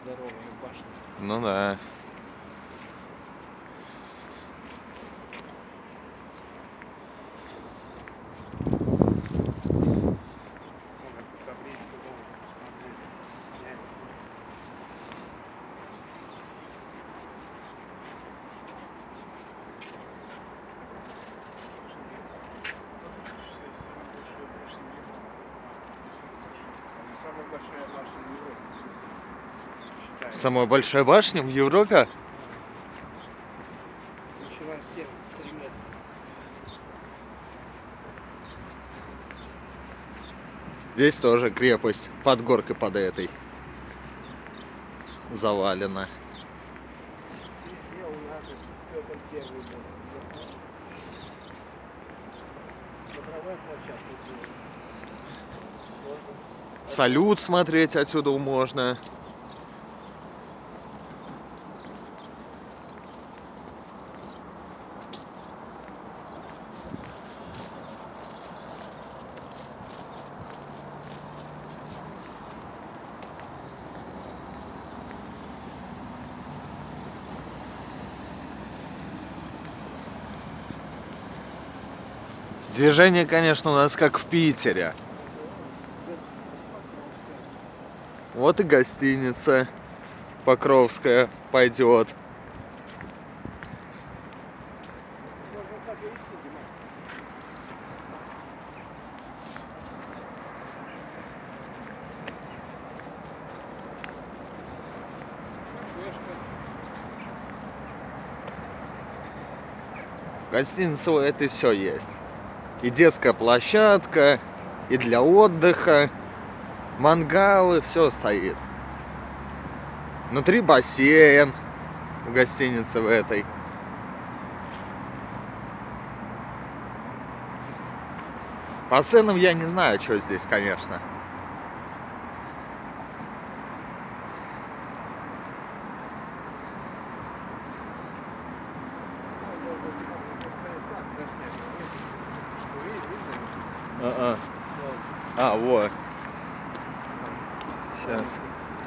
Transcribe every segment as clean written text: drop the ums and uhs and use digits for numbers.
здоровая башня. Ну да. Самая большая башня в Европе. Самая большая башня в Европе? Ключевая стена 3 метра. Здесь тоже крепость под горкой под этой завалена. Здесь я у нас Петр Первый был. Смотровая площадка. Салют смотреть отсюда можно. Движение, конечно, у нас как в Питере. Вот и гостиница Покровская пойдет. Гостиница у этой все есть. И детская площадка, и для отдыха, мангалы, все стоит. Внутри бассейн в гостинице в этой. По ценам я не знаю, что здесь, конечно. Вот. Сейчас.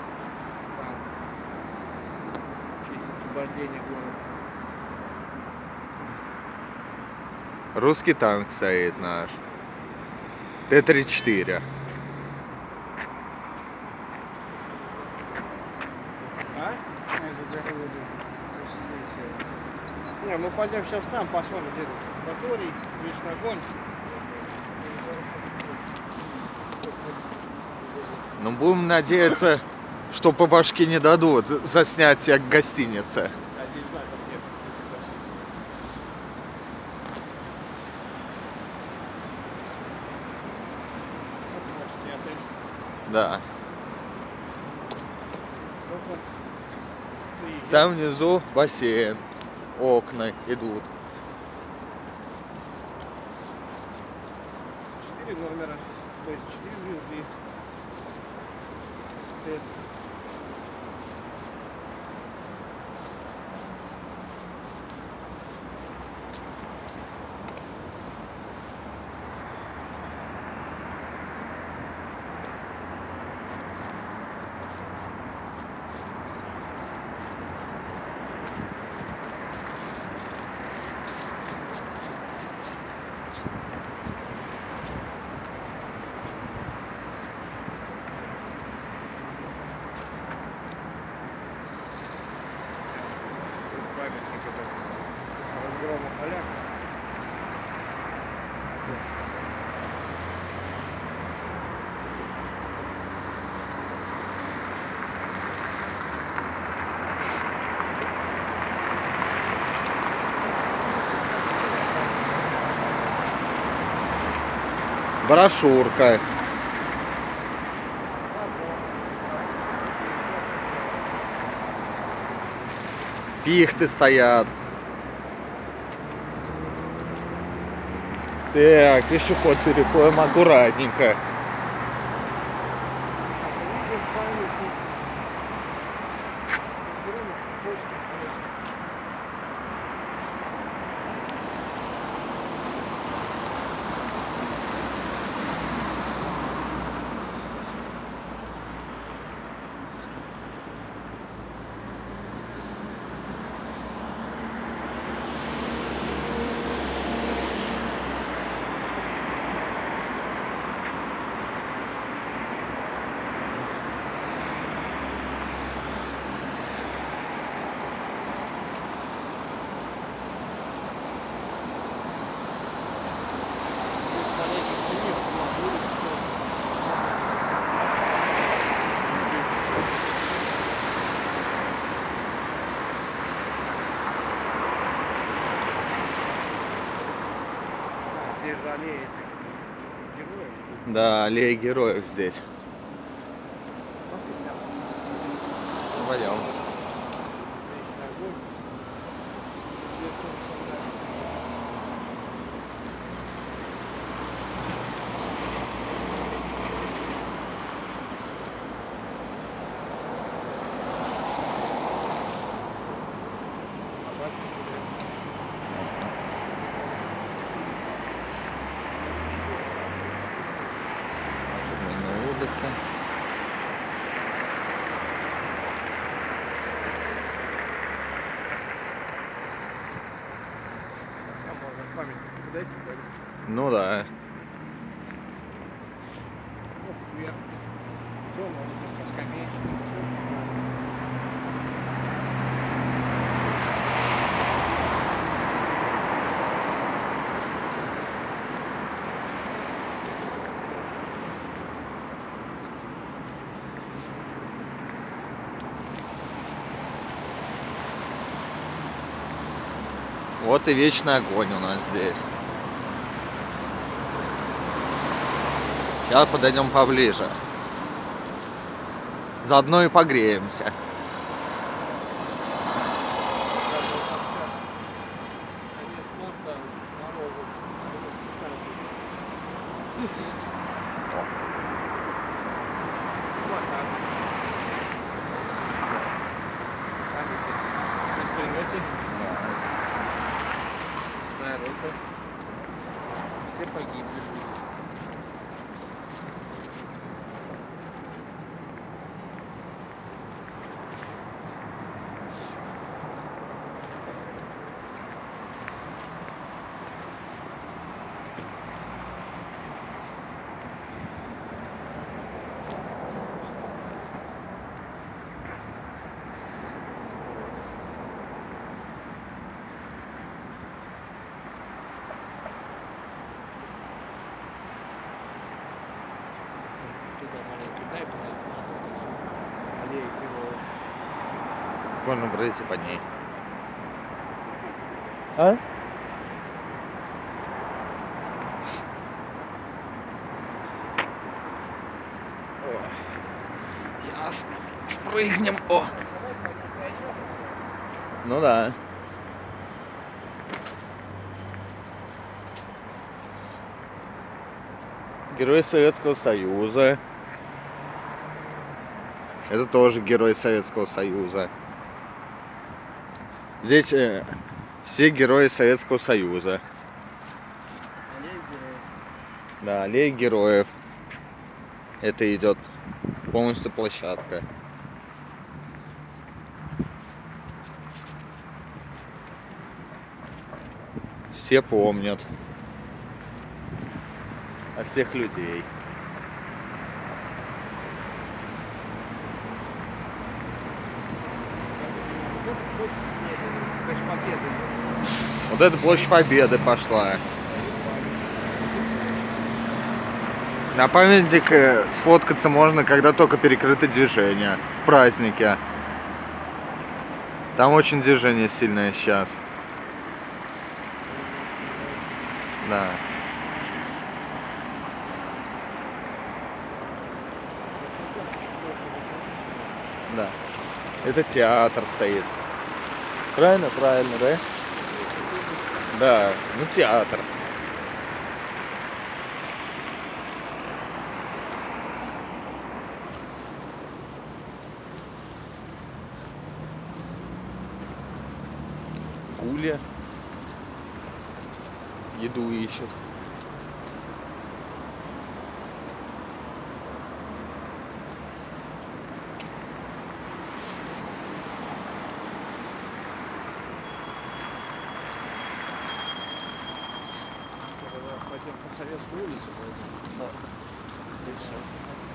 Русский танк стоит наш. Т-34. Не, мы пойдем сейчас там посмотрим, где Баторий, Вечный огонь. Ну, будем надеяться, что по башке не дадут за снятие гостиницы. Да. Там внизу бассейн, окна идут. 4 номера, то есть 4 звезды. Разгрома поляк. Брошюрка. Пихты стоят. Так, пешеход переходим аккуратненько. Да, аллея героев здесь. Пойдем. Вечный огонь. Вечный солдат. На улице. Там можно к памятнику подойти, да? Ну да. Вот вверх. Дома, вот тут скамеечка. Вот и вечный огонь у нас здесь. Сейчас подойдем поближе. Заодно и погреемся. Все погибли. Туда маленький дай, маленький что-то. Аллея героев. Можно пройти по ней. А? Ясно. Спрыгнем. О. Ну да. Герой Советского Союза. Это тоже герой Советского Союза. Здесь все герои Советского Союза. Аллея героев. Да, аллея героев. Это идет полностью площадка. Все помнят о всех людей. Вот эта площадь Победы пошла. На памятник сфоткаться можно, когда только перекрыто движение. В празднике. Там очень движение сильное сейчас. Да. Да. Это театр стоит. Правильно? Правильно, да? Да, ну театр. Гуля. Еду ищут. Пойдем по Советской улице. И все.